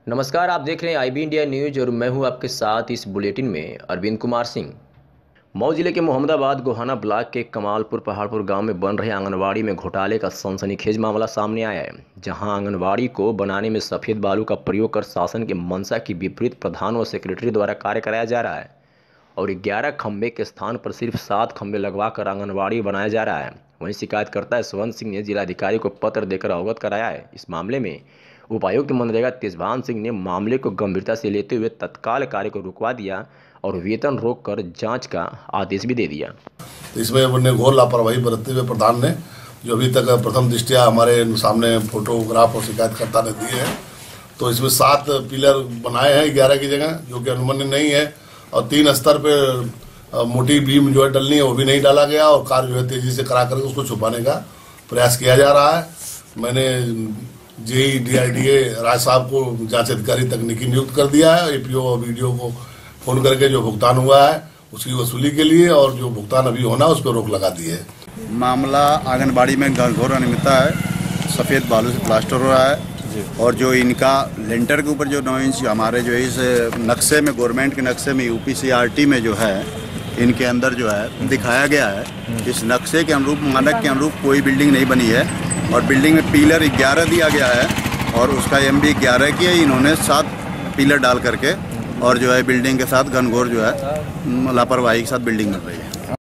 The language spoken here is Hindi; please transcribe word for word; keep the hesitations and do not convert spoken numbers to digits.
नमस्कार, आप देख रहे हैं आई बी इंडिया न्यूज और मैं हूं आपके साथ इस बुलेटिन में अरविंद कुमार सिंह। मऊ जिले के मोहम्मदाबाद गोहाना ब्लॉक के कमालपुर पहाड़पुर गांव में बन रहे आंगनवाड़ी में घोटाले का सनसनीखेज मामला सामने आया है, जहां आंगनवाड़ी को बनाने में सफ़ेद बालू का प्रयोग कर शासन के मंशा की विपरीत प्रधान व सेक्रेटरी द्वारा कार्य कराया जा रहा है और ग्यारह खंभे के स्थान पर सिर्फ सात खंभे लगवा कर आंगनवाड़ी बनाया जा रहा है। वहीं शिकायतकर्ता यशवंत सिंह ने जिलाधिकारी को पत्र देकर अवगत कराया है। इस मामले में उपायुक्त मनरेगा तेजभान सिंह ने मामले को गंभीरता से लेते हुए तत्काल कार्य को रुकवा दिया और वेतन रोक कर जांच का आदेश भी दे दिया। इसमें उन्होंने घोर लापरवाही बरतते हुए प्रधान ने, जो अभी तक प्रथम दृष्टिया हमारे सामने फोटोग्राफ और शिकायतकर्ता ने दिए हैं, तो इसमें सात पिलर बनाए हैं ग्यारह की जगह, जो कि अनुमन्य नहीं है, और तीन स्तर पे मोटी बीम जो है डलनी है वो भी नहीं डाला गया और कार्य जो है तेजी से करा करके उसको छुपाने का प्रयास किया जा रहा है। मैंने JE D I D A Rai साहब को जांच अधिकारी तकनीकी नियुक्त कर दिया है। एपीओ और वीडियो को फोन करके जो भुगतान हुआ है उसकी वसूली के लिए और जो भुगतान अभी होना उस पर रोक लगा दी है। मामला आंगनबाड़ी में घोर अनियमितता है, सफ़ेद बालू से प्लास्टर हो रहा है और जो इनका लेंटर के ऊपर जो नौ इंच हमारे जो इस नक्शे में, गवर्नमेंट के नक्शे में U P C R T में जो है इनके अंदर जो है दिखाया गया है, इस नक्शे के अनुरूप, मानक के अनुरूप कोई बिल्डिंग नहीं बनी है और बिल्डिंग में पिलर ग्यारह दिया गया है और उसका एम बी ग्यारह की है। इन्होंने सात पिलर डाल करके और जो है बिल्डिंग के साथ घनघोर जो है लापरवाही के साथ बिल्डिंग बन रही है।